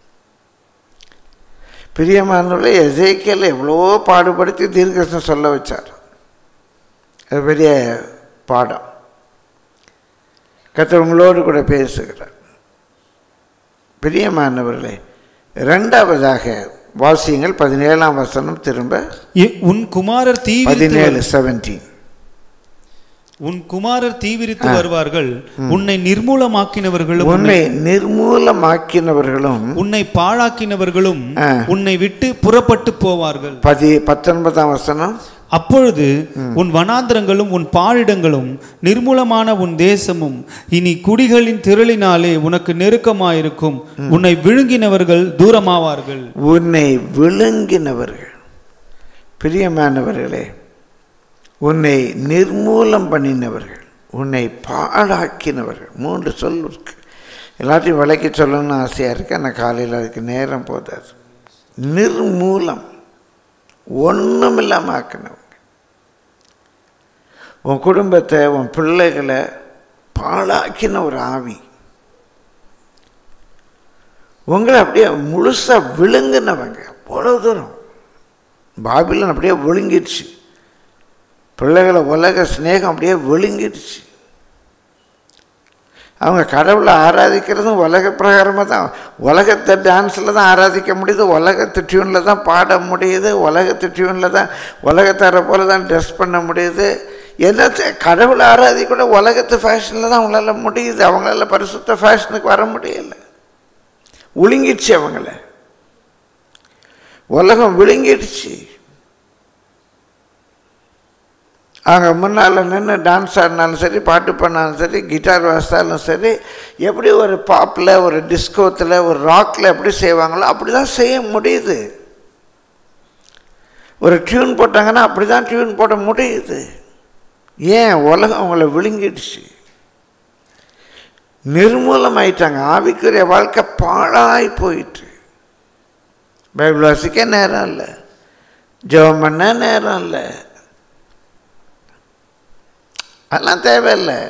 பிரியமானவர்களே, எசேக்கியேல் எவ்வளோ பாடுபடுத்தி தீர்க்கதரிசனம் சொல்ல வச்சார். அது பெரிய பாடம். கர்த்தர் உங்களோடு கூட பேசுகிறார். பிரியமானவர்களே, இரண்டாவதாக வாசியங்கள் பதினேழாம் வசனம் திரும்ப. உன் குமாரர் தீ பதினேழு செவன்டீன் உன் குமாரர் தீவிரித்து வருவார்கள், உன்னை நிர்மூலமாக்கினவர்களும் உன்னை நிர்மூலமாக்கினவர்களும் உன்னை பாழாக்கினவர்களும் உன்னை விட்டு புறப்பட்டு போவார்கள். பதி பத்தொன்பதாம் வசனம். அப்பொழுது உன் வனாந்திரங்களும் உன் பாழிடங்களும் நிர்மூலமான உன் தேசமும் இனி குடிகளின் திரளினாலே உனக்கு நெருக்கமாயிருக்கும். உன்னை விழுங்கினவர்கள் தூரமாவார்கள். உன்னை விழுங்கினவர்கள், பிரியமானவர்களே, உன்னை நிர்மூலம் பண்ணினவர்கள், உன்னை பாழாக்கினவர்கள். மூன்று சொல் இருக்கு. எல்லாத்தையும் விலைக்கு சொல்லணும்னு ஆசையாக இருக்கு. ஆனால் காலையில் அதுக்கு நேரம் போதாது. நிர்மூலம், ஒன்றும் இல்லாமல் ஆக்கினவங்க. உன் குடும்பத்தை, உன் பிள்ளைகளை பாழாக்கின ஒரு ஆவி உங்களை அப்படியே முழுசாக விழுங்கினவங்க. அவ்வளோ தூரம் பாபிலோன் அப்படியே விழுங்கிடுச்சு. பிள்ளைகளை உலக ஸ்நேகம் அப்படியே விழுங்கிடுச்சு. அவங்க கடவுளை ஆராதிக்கிறதும் உலக பிரகாரமாக தான். உலகத்தை டான்ஸில் தான் ஆராதிக்க முடியுது, உலகத்து டியூனில் தான் பாட முடியுது, உலகத்து டியூனில் தான் உலகத்தார போல தான் ட்ரெஸ் பண்ண முடியுது. எல்லாத்தையும் கடவுளை ஆராதிக்க கூட உலகத்து ஃபேஷனில் தான் அவங்களால முடியுது. அவங்களால பரிசுத்த ஃபேஷனுக்கு வர முடியலை. விழுங்கிடுச்சு அவங்கள. உலகம் விழுங்கிடுச்சு. அவங்க முன்னால் நின்று டான்ஸ் ஆடினாலும் சரி, பாட்டு பண்ணாலும் சரி, கிட்டார் வாசித்தாலும் சரி, எப்படி ஒரு பாப்பில், ஒரு டிஸ்கோத்தில், ஒரு ராக்கில் எப்படி செய்வாங்களோ அப்படி தான் செய்ய முடியுது. ஒரு டியூன் போட்டாங்கன்னா அப்படி தான் டியூன் போட முடியுது. ஏன்? உலகம் அவங்கள விழுங்கிடுச்சு, நிர்மூலமாயிட்டாங்க. ஆவிக்குரிய வாழ்க்கை பாழாய் போயிட்டு. பைபிள் வாசிக்க நேரம் இல்லை, ஜெபம் பண்ண நேரம் இல்லை, அதெல்லாம் தேவையில்லை.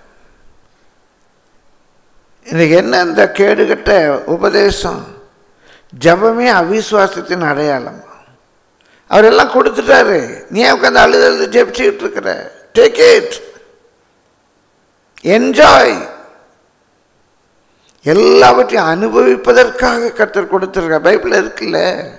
இன்றைக்கி என்ன இந்த கேடுகட்ட உபதேசம்? ஜபமே அவிசுவாசத்தின் அடையாளம். அவரெல்லாம் கொடுத்துட்டாரு, நீ உட்காந்து அழுது அழுது ஜெபிச்சுக்கிட்டு இருக்கிற. Take it, enjoy. எல்லாவற்றையும் அனுபவிப்பதற்காக கர்த்தர் கொடுத்துருக்க. பைபிள் இருக்குல்ல,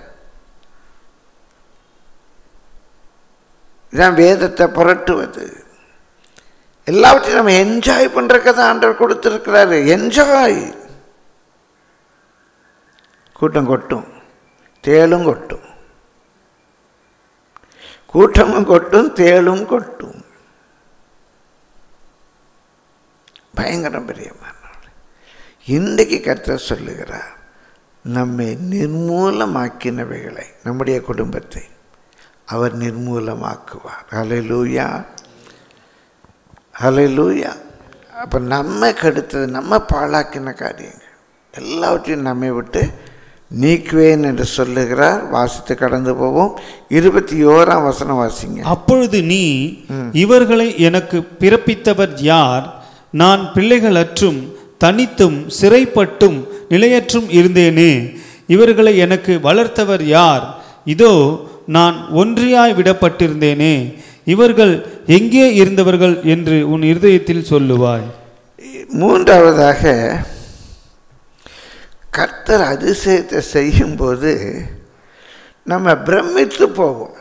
இதான் வேதத்தை புரட்டுவது. எல்லாவற்றையும் நம்ம என்ஜாய் பண்ணுறக்க தான் ஆண்டவர் கொடுத்துருக்கிறாரு. என்ஜாய். கூட்டம் கொட்டும், தேளும் கொட்டும், கூட்டமும் கொட்டும், தேளும் கொட்டும். பயங்கரம் பிரியமான இன்றைக்கு கர்த்தர் சொல்லுகிறார், நம்மை நிர்மூலமாக்கினவைகளை, நம்முடைய குடும்பத்தை அவர் நிர்மூலமாக்குவார். ஹல்லேலூயா, ஹல்லேலூயா. அப்போ நம்ம கெடுத்தது, நம்ம பாழாக்கின காரியங்கள் எல்லாவற்றையும் நம்மை விட்டு நீக்குவேன் என்று சொல்லுகிறார். வாசித்து கடந்து போவோம். இருபத்தி ஓராம் வசனம் வாசிங்க. அப்பொழுது நீ இவர்களை எனக்கு பிறப்பித்தவர் யார்? நான் பிள்ளைகளற்றும் தனித்தும் சிறைப்பட்டும் நிலையற்றும் இருந்தேனே. இவர்களை எனக்கு வளர்த்தவர் யார்? இதோ நான் ஒன்றியாய் விடப்பட்டிருந்தேனே. இவர்கள் எங்கே இருந்தவர்கள் என்று உன் இருதயத்தில் சொல்லுவாய். மூன்றாவதாக, கர்த்தர் அதிசயத்தை செய்யும்போது நம்ம பிரமித்து போவோம்.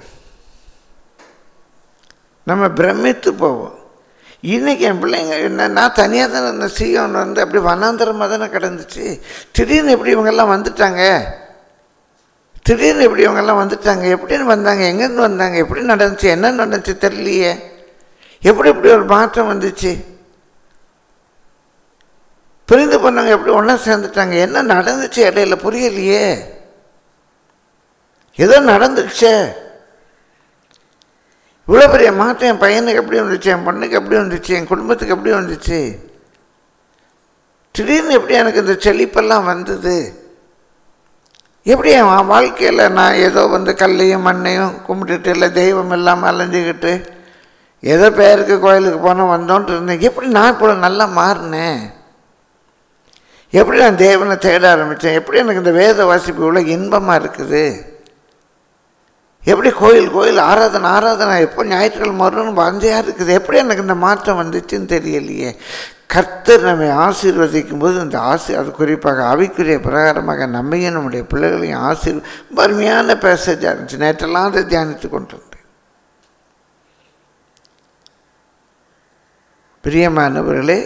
நம்ம பிரமித்து போவோம். இன்றைக்கி என் பிள்ளைங்க என்ன, நான் தனியாக தானே இந்த சீவன் வந்து அப்படி வனாந்தரமாக தானே கிடந்துச்சு. திடீர்னு எப்படி இவங்கெல்லாம் வந்துட்டாங்க? திடீர்னு எப்படி இவங்கெல்லாம் வந்துட்டாங்க? எப்படின்னு வந்தாங்க? எங்கேருந்து வந்தாங்க? எப்படி நடந்துச்சு? என்ன நடந்துச்சு தெரியலையே. எப்படி இப்படி ஒரு மாற்றம் வந்துச்சு? பிரிந்து பண்ணாங்க, எப்படி ஒன்றா சேர்ந்துட்டாங்க? என்ன நடந்துச்சு இடையில? புரியலையே. ஏதோ நடந்துடுச்சே. இவ்வளோ பெரிய மாற்றம் என் பையனுக்கு எப்படி வந்துச்சு, என் பொண்ணுக்கு எப்படி வந்துச்சு, என் குடும்பத்துக்கு எப்படி வந்துச்சு? திடீர்னு எப்படி எனக்கு இந்த செழிப்பெல்லாம் வந்தது? எப்படி என் வாழ்க்கையில் நான் ஏதோ வந்து கல்லையும் மண்ணையும் கும்பிட்டுட்டு இல்லை தெய்வம் இல்லாமல் அலைஞ்சிக்கிட்டு ஏதோ பேருக்கு கோயிலுக்கு போனால் வந்தோன்ட்டு இருந்தேன். எப்படி நான் இப்போ நல்லா மாறினேன்? எப்படி நான் தேவனை தேட ஆரம்பித்தேன்? எப்படி எனக்கு இந்த வேத வாசிப்பு இவ்வளோ இன்பமாக இருக்குது? எப்படி கோயில் கோயில் ஆராதனை ஆராதனை எப்போ ஞாயிற்றுக்கிழமை வரணும்னு வந்தையாக இருக்குது? எப்படி எனக்கு இந்த மாற்றம் வந்துச்சுன்னு தெரியலையே. கர்த்தர் நம்மை ஆசீர்வதிக்கும் போது இந்த ஆசி அது குறிப்பாக ஆவிக்குரிய பிரகாரமாக நம்மையும் நம்முடைய பிள்ளைகளையும் ஆசீர் வறுமையான பேசேஜாக இருந்துச்சு. நேற்றெல்லாம் அதை தியானித்து கொண்டு வந்தேன். பிரியமானவர்களே,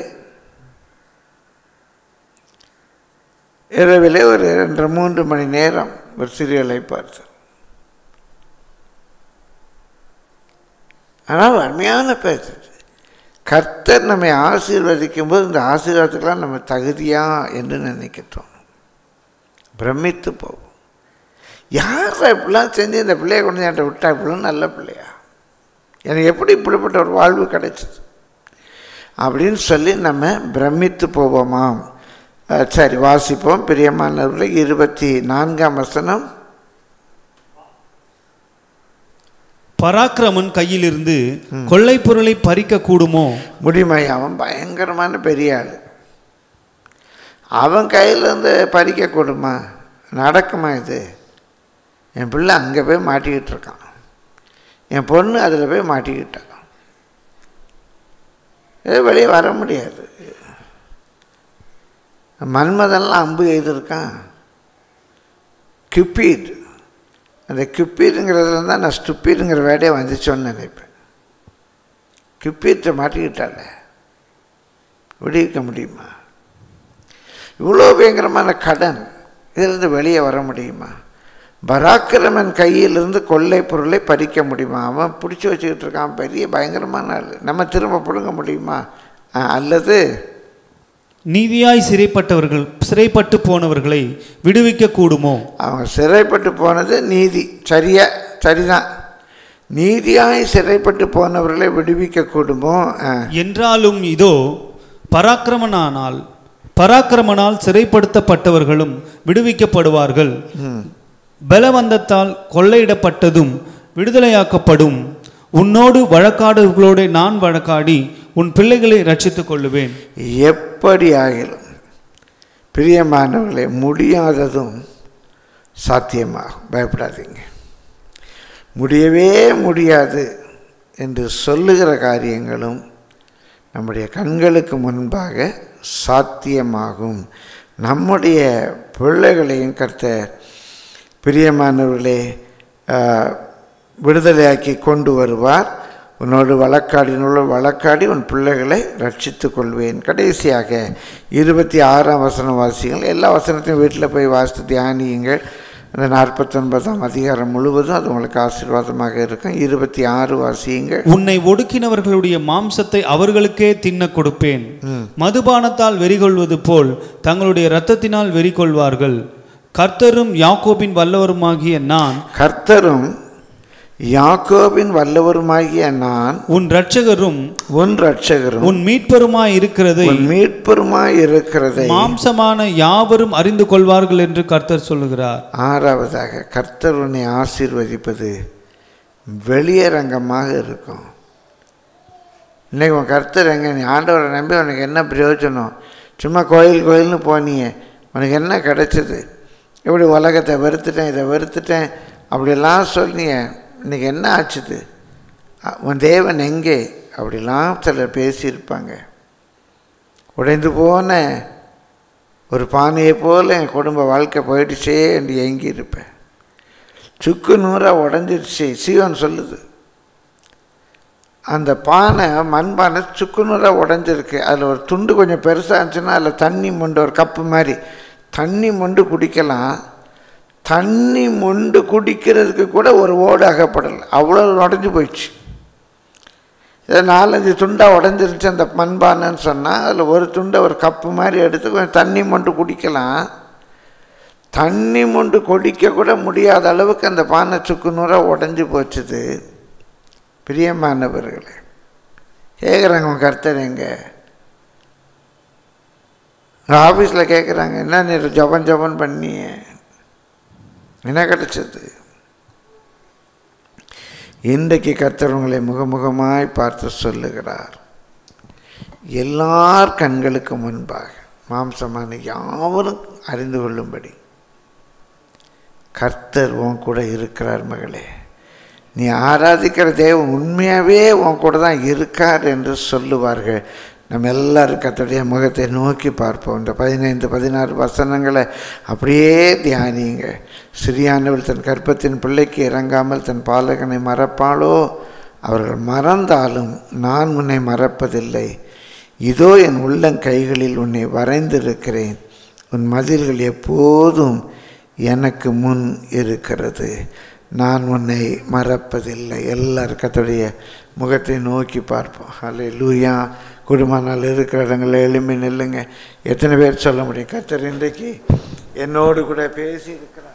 இரவிலே ஒரு ரெண்டு மூன்று மணி நேரம் ஒரு சீரியலை பார்த்தேன். ஆனால் அருமையான பேச்சு. கர்த்தர் நம்மை ஆசீர்வதிக்கும் போது இந்த ஆசீர்வாதத்துக்கெல்லாம் நம்ம தகுதியா என்று நினைக்கிட்டோம். பிரமித்து போவோம். யார் இப்படிலாம் செஞ்சு இந்த பிள்ளையை கொண்டு என்கிட்ட விட்டா இப்படிலாம் நல்ல பிள்ளையா, எனக்கு எப்படி இப்படிப்பட்ட ஒரு வாழ்வு கிடைச்சிது அப்படின்னு சொல்லி நம்ம பிரமித்து போவோமாம். சரி, வாசிப்போம். பிரியமானவர்களே, இருபத்தி நான்காம் வசனம். பராக்கிரமன் கையிலிருந்து கொள்ளை பொருளை பறிக்க கூடுமோ? முடியுமா? அவன் பயங்கரமான பெரிய ஆள். அவன் கையிலேருந்து பறிக்க கூடுமா? நடக்குமா இது? என் பிள்ளை அங்கே போய் மாட்டிக்கிட்டு இருக்கான். என் பொண்ணு அதில் போய் மாட்டிக்கிட்டான். ஏதோ வெளியே வர முடியாது. மன்மதெல்லாம் அம்பு எய்திருக்கான். கிப்பீட், அந்த கிப்பீடுங்கிறதுல தான் நான் ஸ்டுப்பீடுங்கிற வேடையே வந்துச்சோன்னு நினைப்பேன். கிப்பீட்டை மாட்டிக்கிட்டால விடுவிக்க முடியுமா? இவ்வளோ பயங்கரமான கடன், இதிலிருந்து வெளியே வர முடியுமா? பராக்கிரமன் கையிலிருந்து கொள்ளை பொருளை பறிக்க முடியுமா? அவன் பிடிச்சி வச்சுக்கிட்டு இருக்கான், பெரிய பயங்கரமான ஆள். நம்ம திரும்ப பிடுங்க முடியுமா? அல்லது நீதியாய் சிறைப்பட்டவர்கள் சிறைப்பட்டு போனவர்களை விடுவிக்க கூடுமோ? அவங்க சிறைப்பட்டு போனது நீதி, சரியா சரிதான். நீதியாய் சிறைப்பட்டு போனவர்களை விடுவிக்க கூடுமோ? என்றாலும் இதோ பராக்கிரமனானால் பராக்கிரமனால் சிறைப்படுத்தப்பட்டவர்களும் விடுவிக்கப்படுவார்கள். பலவந்தத்தால் கொள்ளையிடப்பட்டதும் விடுதலையாக்கப்படும். உன்னோடு வழக்காடுகளோடு நான் வழக்காடி உன் பிள்ளைகளை ரட்சித்துக் கொள்ளுவேன். எப்படி ஆகிலும் பிரியமானவர்களே, முடியாததும் சாத்தியமாகும். பயப்படாதீங்க. முடியவே முடியாது என்று சொல்லுகிற காரியங்களும் நம்முடைய கண்களுக்கு முன்பாக சாத்தியமாகும். நம்முடைய பிள்ளைகளையும் கர்த்தர் பிரியமானவர்களே விடுதலையாக்கி கொண்டு வருவார். உன்னோடு வழக்காடினோடு வழக்காடி உன் பிள்ளைகளை ரட்சித்து கொள்வேன். கடைசியாக இருபத்தி ஆறாம் வசனம் வாசிங்கள். எல்லா வசனத்தையும் வீட்டில் போய் வாசித்து தியானியுங்கள். அந்த நாற்பத்தொன்பதாம் அதிகாரம் முழுவதும் அது உங்களுக்கு ஆசீர்வாதமாக இருக்கும். இருபத்தி ஆறு வாசியுங்கள். உன்னை ஒடுக்கினவர்களுடைய மாம்சத்தை அவர்களுக்கே தின்ன கொடுப்பேன். மதுபானத்தால் வெறிகொள்வது போல் தங்களுடைய இரத்தத்தினால் வெறிகொள்வார்கள். கர்த்தரும் யாக்கோபின் வல்லவருமாகிய நான் கர்த்தரும் யாக்கோபின் வல்லவருமாகிய நான் உன் இரட்சகரும் உன் இரட்சகரும் உன் மீட்பருமாய் இருக்கிறதை உன் மீட்பருமாய் இருக்கிறதை மாம்சமான யாவரும் அறிந்து கொள்வார்கள் என்று கர்த்தர் சொல்லுகிறார். ஆறாவதாக, கர்த்தர் உன்னை ஆசீர்வதிப்பது வெளியரங்கமாக இருக்கும். இன்னைக்கு உன் கர்த்தர் எங்க? நீ ஆண்டவரை நம்பி உனக்கு என்ன பிரயோஜனம்? சும்மா கோயில் கோயில்னு போனியே, உனக்கு என்ன கிடைச்சது? எப்படி உலகத்தை வெறுத்துட்டேன், இதை வெறுத்துட்டேன் அப்படிலாம் சொன்னிய, இன்றைக்கி என்ன ஆச்சுது? உன் தேவன் எங்கே? அப்படிலாம் சிலர் பேசியிருப்பாங்க. உடைந்து போன ஒரு பானையை போல் என் குடும்ப வாழ்க்கை போயிடுச்சே என்று ஏங்கி இருப்பேன். சுக்கு நூறாக உடஞ்சிடுச்சு சீவன் சொல்லுது. அந்த பானை மண்பானை சுக்கு நூறாக உடஞ்சிருக்கு. அதில் ஒரு துண்டு கொஞ்சம் பெருசாக இருந்துச்சுன்னா அதில் தண்ணி மொண்டு, ஒரு கப்பு மாதிரி தண்ணி மொண்டு குடிக்கலாம். தண்ணி மொண்டு குடிக்கிறதுக்கு கூட ஒரு ஓடு அகப்படலை, அவ்வளோ உடஞ்சி போயிடுச்சு. இதை நாலஞ்சு துண்டாக உடஞ்சிருச்சு அந்த மண்பானைன்னு சொன்னால் அதில் ஒரு துண்டை ஒரு கப்பு மாதிரி எடுத்து கொஞ்சம் தண்ணி மொண்டு குடிக்கலாம். தண்ணி மொண்டு குடிக்க கூட முடியாத அளவுக்கு அந்த பானை சுக்கு நூறாக உடஞ்சி போச்சுது. பிரியமானவர்களே, கேட்குறாங்க உன் கர்த்தர் எங்கே? ஆஃபீஸில் கேட்குறாங்க, என்ன நீ ஜபன் ஜபன் பண்ணி என்ன கிடச்சது? இன்றைக்கு கர்த்தர் உங்களை முகமுகமாய் பார்த்து சொல்லுகிறார், எல்லார் கண்களுக்கு முன்பாக மாம்சமான யாவரும் அறிந்து கொள்ளும்படி கர்த்தர் உன் கூட இருக்கிறார். மகளே, நீ ஆராதிக்கிற தேவன் உண்மையாகவே உன் கூட தான் இருக்கார் என்று சொல்லுவார்கள். நம்ம எல்லாரும் கர்த்தருடைய முகத்தை நோக்கி பார்ப்போம். இந்த பதினைந்து பதினாறு வசனங்களை அப்படியே தியானிங்க. சிறியானவள் தன் கர்ப்பத்தின் பிள்ளைக்கு இறங்காமல் தன் பாலகனை மறப்பாளோ? அவர்கள் மறந்தாலும் நான் உன்னை மறப்பதில்லை. இதோ என் உள்ளங்கைகளில் உன்னை வரைந்திருக்கிறேன். உன் மதில்கள் எப்போதும் எனக்கு முன் இருக்கிறது. நான் உன்னை மறப்பதில்லை. எல்லாரும் கர்த்தருடைய முகத்தை நோக்கி பார்ப்போம். ஹல்லேலூயா. குடும்பனால் இருக்கிற இடங்களில் எளிமை நில்லுங்க. எத்தனை பேர் சொல்ல முடியும், கர்த்தர் இன்றைக்கு என்னோடு கூட பேசி இருக்கிறார்?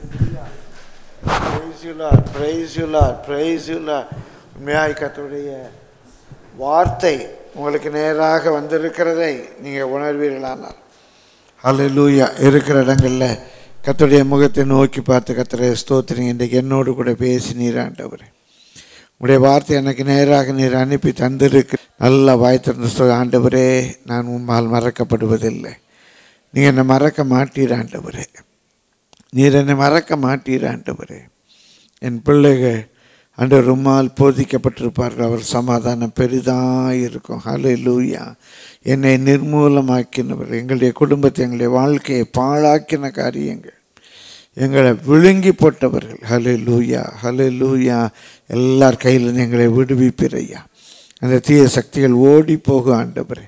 உண்மையாய் கர்த்தருடைய வார்த்தை உங்களுக்கு நேராக வந்திருக்கிறதை நீங்கள் உணர்வீர்களானால் ஹல்லேலூயா. இருக்கிற இடங்களில் கர்த்தருடைய முகத்தை நோக்கி பார்த்து கர்த்தரை ஸ்தோத்திரிங்க. இன்றைக்கு என்னோடு கூட பேசி நீராண்டவரே, உடைய வார்த்தை எனக்கு நேராக நீர் அனுப்பி தந்திருக்கு. நல்லா வாய் திறந்து சொல், ஆண்டவரே நான் உம்மால் மறக்கப்படுவதில்லை. நீங்கள் என்னை மறக்க மாட்டீர் ஆண்டவரே, நீர் என்னை மறக்க மாட்டீர் ஆண்டவரே. என் பிள்ளைகள் ஆண்டவர் உம்மால் போதிக்கப்பட்டிருப்பார்கள், அவர் சமாதானம் பெரிதாக இருக்கும். ஹல்லேலூயா. என்னை நிர்மூலமாக்கினவர், எங்களுடைய குடும்பத்தை எங்களுடைய வாழ்க்கையை பாழாக்கின காரியங்கள் எங்களை விழுங்கி போட்டவர்கள், ஹல்லேலூயா ஹல்லேலூயா, எல்லார் கையிலும் எங்களை விடுவிப்பிறையா. அந்த தீய சக்திகள் ஓடி போகும் ஆண்டவரே.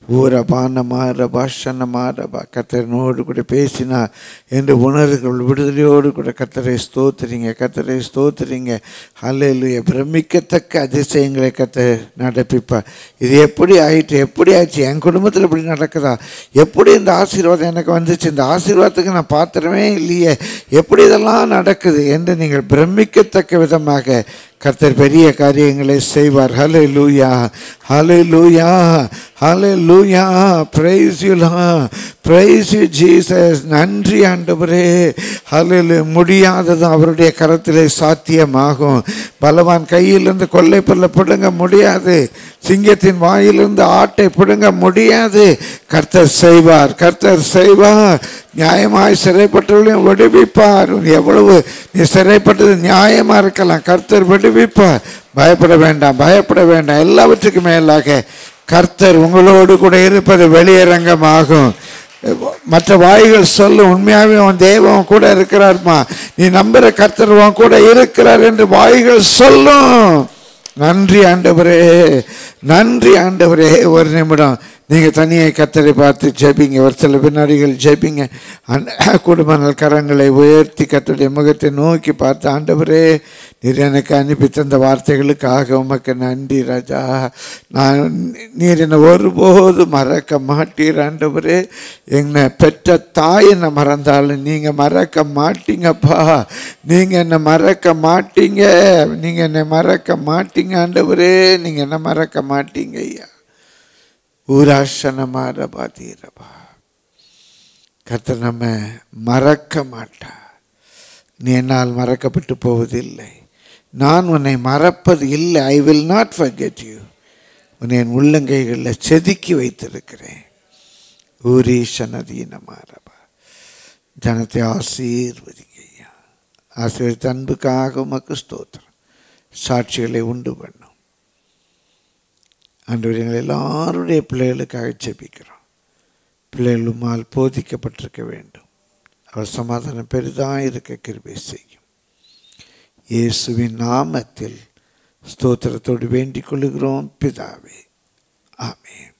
ஊரபானமாரபா ஷனமாரபா, கர்த்தரனோடு கூட பேசினா என்று உணர்வுகள் விடுதலையோடு கூட கர்த்தரை ஸ்தோத்திரிங்க, கர்த்தரை ஸ்தோத்திரிங்க. ஹல்லேலூயா. பிரமிக்கத்தக்க அதிசயங்களை கர்த்தர் நடப்பிப்பார். இது எப்படி ஆயிட்டு, எப்படி ஆச்சு, என் குடும்பத்தில் இப்படி நடக்குதா, எப்படி இந்த ஆசீர்வாதம் எனக்கு வந்துச்சு, இந்த ஆசீர்வாதத்துக்கு நான் பாத்திரமே இல்லையே, எப்படி இதெல்லாம் நடக்குது என்று நீங்கள் பிரமிக்கத்தக்க விதமாக கர்த்தர் பெரிய காரியங்களை செய்வார். Hallelujah hallelujah hallelujah. Praise you Lord, praise you Jesus. நன்றி ஆண்டவரே. ஹல்லேலூயா. முடியாதது அவருடைய கரத்திலே சாத்தியமாகும். பலவான் கையிலிருந்து கொள்ளை பொருளை பிடுங்க முடியாது, சிங்கத்தின் வாயிலிருந்து ஆட்டை பிடுங்க முடியாது. கர்த்தர் செய்வார், கர்த்தர் செய்வார். நியாயமாய் சிறைப்பட்டவர்களையும் விடுவிப்பார். எவ்வளவு நீ சிறைப்பட்டது நியாயமாக இருக்கலாம், கர்த்தர் விடுவிப்பார். பயப்பட வேண்டாம், பயப்பட வேண்டாம். எல்லாவற்றுக்கும் மேலாக கர்த்தர் உங்களோடு கூட இருப்பது வெளியரங்கமாகும். மற்ற வாய்கள் சொல்லும், உண்மையாகவே உன் தேவன் கூட இருக்கிறார்மா, நீ நம்புகிற கர்த்தர் உன் கூட இருக்கிறார் என்று வாய்கள் சொல்லும். நன்றி ஆண்டவரே, நன்றி ஆண்டவரே. ஒரு நிமிடம் நீங்கள் தனியாக கர்த்தரை பார்த்து ஜெபிங்க. ஒரு சில வினாடிகள் ஜெபிங்க. குடும்பங்கள் கரங்களை உயர்த்தி கர்த்தருடைய முகத்தை நோக்கி பார்த்து, ஆண்டவரே நீர் எனக்கு அனுப்பி தந்த வார்த்தைகளுக்காக உமக்கு நன்றி ராஜா. நான் நீர் என்னை ஒருபோது மறக்க மாட்டீர் ஆண்டவரே. என்னை பெற்ற தாய் என்னை மறந்தாலும் நீங்கள் மறக்க மாட்டீங்கப்பா. நீங்கள் என்னை மறக்க மாட்டீங்க. நீங்கள் என்னை மறக்க மாட்டீங்க ஆண்டவரே. நீங்கள் என்னை மறக்க மாட்டீங்க ஐயா. ஊராசனமாக பாத்தீரப்பா. கர்த்தர் நம்ம மறக்க மாட்டார். நீ என்னால் மறக்கப்பட்டு போவதில்லை. நான் உன்னை மறப்பது இல்லை. I will not forget you. உன்னை என் உள்ளங்கைகளில் செதுக்கி வைத்திருக்கிறேன். ஊரீஷனதீனமாரபா. ஜனத்தை ஆசீர்வதிங்க ஐயா. ஆசீர்வதித்த அன்புக்காக உமக்கு ஸ்தோத்திரம். சாட்சிகளை உண்டு பண்ணும் ஆண்டவரே. எங்கள் எல்லாருடைய பிள்ளைகளுக்காக ஜெபிக்கிறோம். பிள்ளைகளுமால் போதிக்கப்பட்டிருக்க வேண்டும். அவர் சமாதானம் பெரிதாக இருக்க கிருபை செய்யும். இயேசுவின் நாமத்தில் ஸ்தோத்திரத்தோடு வேண்டிக் கொள்கிறோம் பிதாவே. ஆமென்.